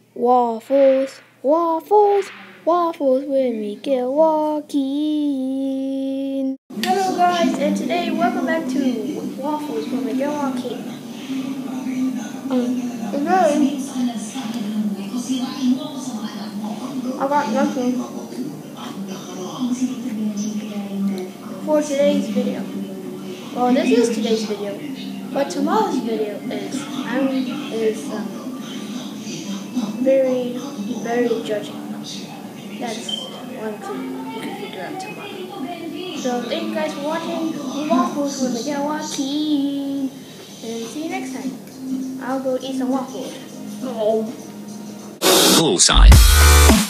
Waffles, waffles, waffles with Miguel Joaquin. Hello guys, and today welcome back to Waffles with Miguel Joaquin. Today I got nothing for today's video. Well, this is today's video, but tomorrow's video is very judging. That's one thing you can figure out tomorrow. So thank you guys for watching Waffles with Miguel Joaquin, and see you next time. I'll go eat some waffles. Bullseye.